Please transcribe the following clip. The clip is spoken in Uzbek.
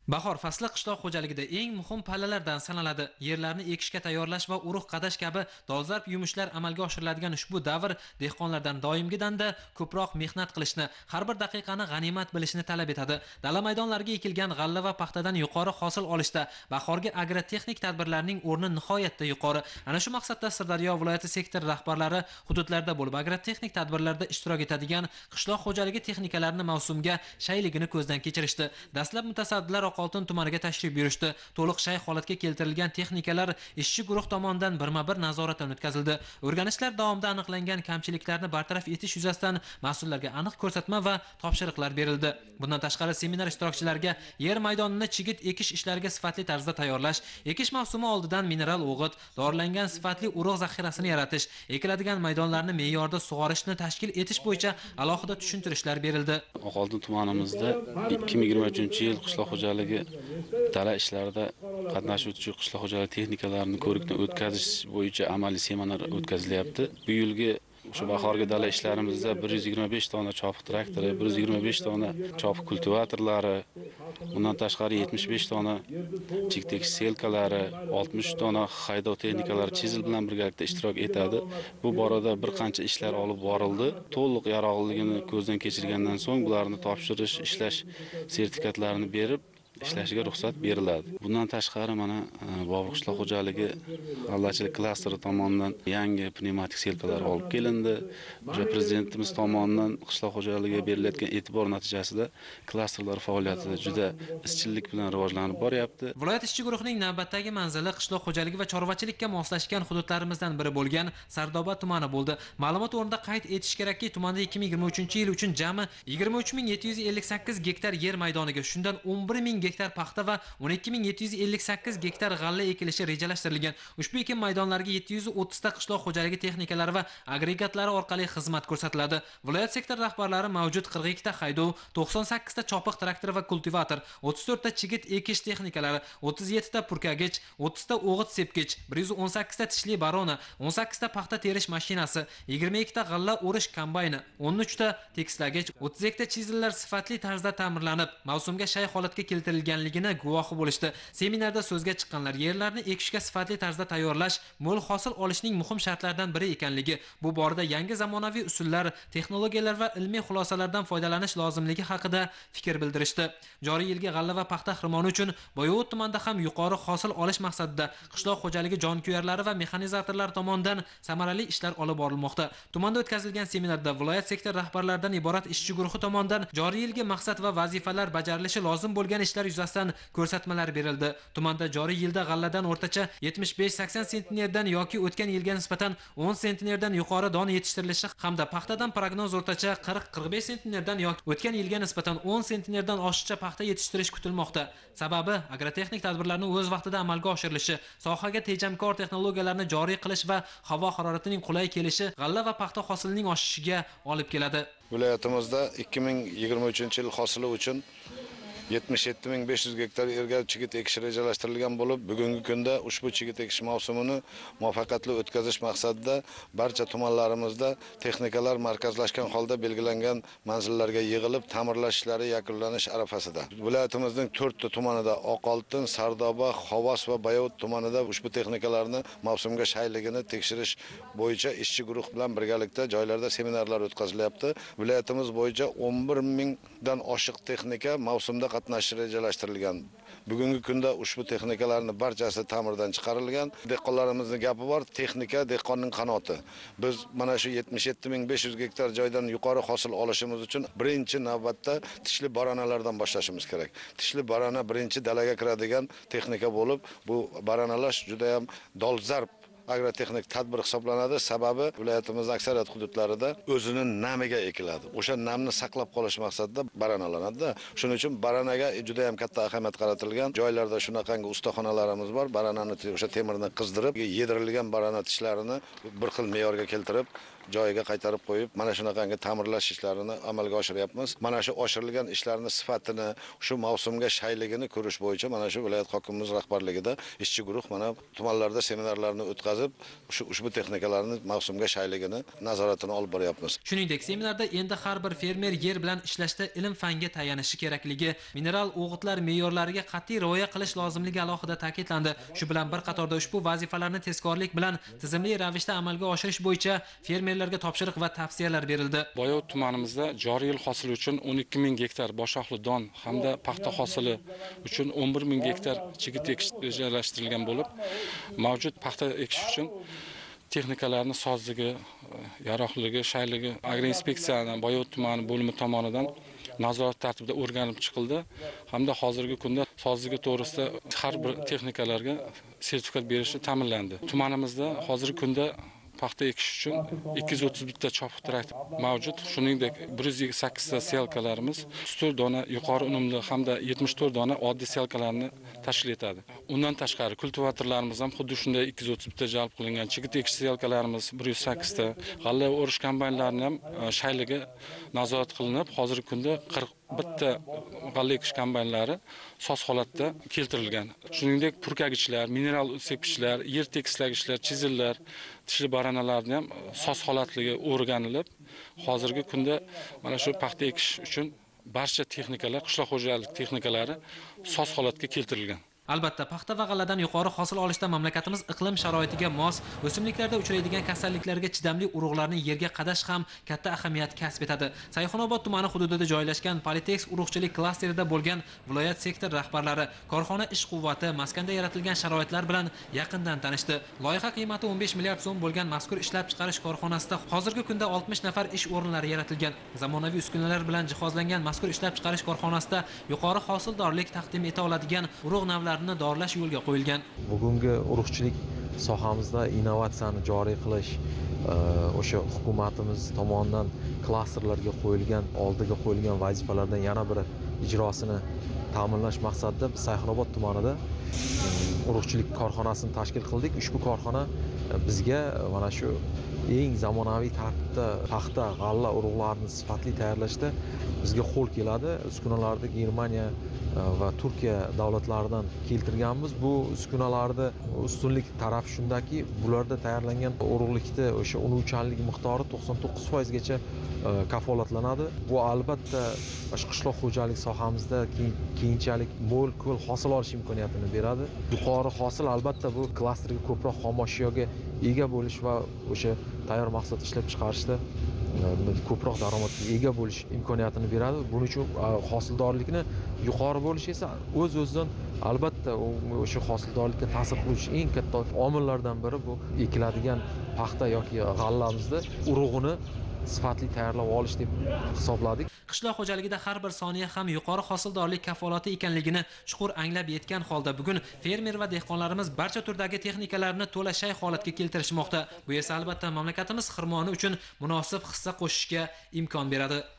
Bahor fasli qishloq xo'jaligida eng muhim pallalardan sanaladi. Yerlarni ekishga tayyorlash va urug' qadash kabi dolzarb yumushlar amalga oshiriladigan ushbu davr dehqonlardan doimgidanda ko'proq mehnat qilishni, har bir daqiqani g'animat bilishni talab etadi. Dala maydonlariga ekilgan g'alla va paxtadan yuqori hosil olishda bahorgi agrotexnik tadbirlarning o'rni nihoyatda yuqori. Ana shu maqsadda Sirdaryo viloyati sektor rahbarlari hududlarda bo'lib agrotexnik tadbirlarda ishtirok etadigan qishloq xo'jaligi texnikalarini mavsumga shayligini ko'zdan kechirishdi. Dastlab mutasaddilar Oqoltin tumaniga tashrif buyurishdi. To'liq shay holatga keltirilgan texnikalar ishchi guruh tomonidan birma-bir nazoratdan o'tkazildi. O'rganishlar davomida aniqlangan kamchiliklarni bartaraf etish yuzasidan mas'ullarga aniq ko'rsatma va topshiriqlar berildi. Bundan tashqari seminar ishtirokchilariga yer maydonini chigit ekish ishlariga sifatli tarzda tayyorlash, ekish mavsumi oldidan mineral o'g'it, dorilangan sifatli urug' zaxirasini yaratish, ekiladigan maydonlarni me'yorda sug'orishni tashkil etish bo'yicha alohida tushuntirishlar berildi. Oqoltin tumanimizda 2023-yil qishloq xo'jaligi dala ishlarida qatnashuvchi qishloq xo'jaligi texnikalarini ko'rikdan o'tkazish bo'yicha amaliy seminar o'tkazilyapti. Bu yilgi o'sha bahorgi dala ishlarimizda 125 dona chopiq traktori, 125 dona chopiq kultivatorlari, bundan tashqari 75 dona chigit selkalari, 60 dona haydov texnikalari chizil bilan birgalikda ishtirok etadi. Bu borada bir qancha ishlar olib borildi. To'liq yaroqliligini ko'zdan kechirgandan so'ng bularni topshirish, ishlash sertifikatlarini berib ishlashiga ruxsat beriladi. Bundan tashqari mana Bobur qishloq xo'jaligi g'allachilik klasteri tomonidan yangi pnevmatik selkalar olib kelindi. O'sha prezidentimiz tomonidan qishloq xo'jaligiga berilayotgan e'tibor natijasida klasterlar faoliyati juda izchillik bilan rivojlanib boryapti. Viloyat ishchi guruhining navbatdagi manzili qishloq xo'jaligi va chorvachilikka moslashgan hududlarimizdan biri bo'lgan Sardoba tumani bo'ldi. Ma'lumot o'rnida qayd etish kerakki, tumanda 2023-yil uchun jami 23758 gektar yer maydoniga, shundan 11000 gektar paxta va 12758 gektar g'alla ekilishi rejalashtirilgan. Ushbu ekin maydonlariga 730 ta qishloq xo'jaligi texnikalari va agregatlari orqali xizmat ko'rsatiladi. Viloyat sektor rahbarlari mavjud 42 ta haydov, 98 ta chopiq traktor va kultivator, 34 ta chigit ekish texnikalari, 37 ta purkagich, 30 ta o'g'it sepgich, 118 ta tishli barona, 18 ta paxta terish mashinasi, 22 ta g'alla o'rish kombayni, 13 ta tekslagich, 32 ta chizillar sifatli tarzda ta'mirlanib, mavsumga shay holatga keltirilganligini guvohi bo'lishdi. Seminarda so'zga chiqqanlar yerlarni ekishga sifatli tarzda tayyorlash mo'l hosil olishning muhim shartlaridan biri ekanligi, bu borada yangi zamonaviy usullar, texnologiyalar va ilmiy xulosalardan foydalanish lozimligi haqida fikr bildirishdi. Joriy yilgi g'alla va paxta xirmoni uchun Boyovut tumanida ham yuqori hosil olish maqsadida qishloq xo'jaligi jonkuyarlari va mexanizatorlar tomonidan samarali ishlar olib borilmoqda. Tumanda o'tkazilgan seminarda viloyat sektor rahbarlaridan iborat ishchi guruhi tomonidan joriy yilgi maqsad va vazifalar bajarilishi lozim bo'lgan ishlar yuzasidan ko'rsatmalar berildi. Tumanda joriy yilda g'alladan o'rtacha 75-80 sentnerdan yoki o'tgan yilga nisbatan 10 sentnerdan yuqori don yetishtirilishi hamda paxtadan prognoz o'rtacha 40-45 sentnerdan yoki o'tgan yilga nisbatan 10 sentnerdan oshiqcha paxta yetishtirish kutilmoqda. Sababi agrotexnik tadbirlarning o'z vaqtida amalga oshirilishi, sohaga tejamkor texnologiyalarni joriy qilish va havo haroratining qulay kelishi g'alla va paxta hosilining oshishiga olib keladi. Viloyatimizda 2023-yil hosili uchun 77.500 gektar yerga chigit ekish rejalashtirilgan bo'lib, bugungi kunda ushbu chigit ekish mavsumini muvaffaqiyatli o'tkazish maqsadida barcha tumanlarimizda texnikalar markazlashgan holda belgilangan manzillarga yig'ilib, ta'mirlash ishlari yakunlanish arafasida. Viloyatimizning 4 ta tumanida Oqoltin, Sardoba, Xovos va Bayovut tumanida ushbu texnikalarni mavsumga shayligini tekshirish bo'yicha ishchi guruh bilan birgalikda joylarda seminarlar o'tkazilyapti. Viloyatimiz bo'yicha 11.000 dan oshiq texnika mavsumda qatnashish rejalashtirilgan. Bugungi kunda ushbu texnikalarning barchasi ta'mirdan chiqarilgan. Dehqonlarimizning gapi bor, texnika dehqonning qanoti. Biz mana shu 77.500 gektar joydan yuqori hosil olishimiz uchun birinchi navbatda tishli baranalardan boshlashimiz kerak. Tishli barana birinchi dalaga kiradigan texnika bo'lib, bu baranalash juda ham dolzarb agrotexnik tadbir hisoblanadi. Sababi viloyatimizning aksariyat hududlarida o'zining namiga ekiladi. O'sha namni saqlab qolish maqsadida baranalanadi. Shuning uchun baranaga juda ham katta ahamiyat qaratilgan. Joylarda shunaqangi ustaxonalarimiz bor. Baranani o'sha temirni qizdirib, yedirilgan barana tishlarini bir xil me'yorga keltirib, joyiga qaytarib qo'yib, mana shunaqangi ta'mirlash ishlarini amalga oshiryapmiz. Mana shu oshirilgan ishlarning sifatini, shu mavsumga shayligini ko'rish bo'yicha mana shu viloyat hokimimiz rahbarligida ishchi guruh mana tumanlarda seminarlarni o'tkazib, ushbu texnikalarning mavsumga shayligini nazoratini olib boryapmiz. Shuningdek, seminarda endi har bir fermer yer bilan ishlashda ilm-fanga tayanishi kerakligi, mineral o'g'itlar me'yorlariga qat'iy rioya qilish lozimligi alohida ta'kidlandi. Shu bilan bir qatorda ushbu vazifalarni tezkorlik bilan tizimli ravishda amalga oshirish bo'yicha fermerlarga topshiriq va tavsiyalar berildi. Boyovut tumanimizda joriy yil hosili uchun 12 ming gektar boshoqli don hamda paxta hosili uchun 11 ming gektar chigit ekish rejalashtirilgan bo'lib, mavjud paxta ekish uchun texnikalarning sozligi, yaroqligi, shayligi agroinspeksiyaning Boyovut tumani bo'limi tomonidan nazorat tartibida o'rganib chiqildi hamda hozirgi kunda sozligi to'g'risida har bir texnikalarga sertifikat berishi ta'minlandi. Tumanimizda hozirgi kunda paxta ekish uchun 231 ta chopiq traktor mavjud. Shuningdek, 108 ta selkalarimiz 34 dona yuqori unumli hamda 74 dona oddiy selkalarni tashkil etadi. Undan tashqari kultivatorlarimiz ham xuddi shunday 231 ta jalb qilingan. Chigit ekish selkalarimiz 108 ta, g'alla o'rish kombaynlarini ham shayligi nazorat qilinib, hozirgi kunda 41 ta g'alla ekish kombaynlari soz holatda keltirilgan. Shuningdek, purkagichlar, mineral sepkichlar, yer tekislagichlar, chizillar, tishli baranalarni ham soz holatligi o'rganilib, hozirgi kunda mana shu paxta ekish uchun barcha texnikalar, qishloq xo'jalik texnikalari soz holatga keltirilgan. Albatta, paxta va g'alladan yuqori hosil olishda mamlakatimiz iqlim sharoitiga mos, o'simliklarda uchraydigan kasalliklarga chidamli urug'larni yerga qadash ham katta ahamiyat kasb etadi. Sayxunobod tumani hududida joylashgan Politex urug'chilik klasterida bo'lgan viloyat sektor rahbarlari korxona ish quvvati, maskanda yaratilgan sharoitlar bilan yaqindan tanishdi. Loyiha qiymati 15 milliard so'm bo'lgan mazkur ishlab chiqarish korxonasida hozirgi kunda 60 nafar ish o'rinlari yaratilgan. Zamonaviy uskunalar bilan jihozlangan mazkur ishlab chiqarish korxonasida yuqori hosildorlik taqdim eta oladigan urug' navlari dorlash yo'lga qo'yilgan. Bugungi urug'chilik sohamizda innovatsiyani joriy qilish o'sha hukumatimiz tomonidan klasterlarga qo'yilgan, oldiga qo'yilgan vazifalardan yana biri ijrosini ta'minlash maqsadida biz Sayxunobod tumanida urug'chilik korxonasini tashkil qildik. Ushbu korxona bizga mana shu eng zamonaviy tartibda paxta, g'alla urug'larini sifatli tayyorlashda bizga qo'l keladi. Uskunalarda Germaniya va Turkiya davlatlaridan keltirganmiz. Bu uskunalarda ustunlik tarafi shundaki, bularda tayyorlangan urug'likda o'sha unuvchanlik miqdori 99% gacha kafolatlanadi. Bu albatta qishloq xo'jalik sohamizda keyinchalik mo'l ko'l hosil olish imkoniyatini beradi. Yuqori hosil albatta bu klasterga ko'proq xom ashyoga ega bo'lish va o'sha tayyor mahsulot ishlab chiqarishda ko'proq daromadga ega bo'lish imkoniyatini beradi. Buning uchun hosildorlikni yuqori bo'lishi esa o'z-o'zidan albatta o'sha hosildorlikka ta'sir qiluvchi eng katta omillardan biri bu ekiladigan paxta yoki g'allamizda urug'ini sifatli tayyorlab olish deb hisobladik. Qishloq xo'jaligida har bir soniya ham yuqori hosildorlik kafolati ekanligini chuqur anglab yetgan holda bugun fermer va dehqonlarimiz barcha turdagi texnikalarni to'la shay holatga keltirishmoqda. Bu esa albatta mamlakatimiz xirmoni uchun munosib hissa qo'shishga imkon beradi.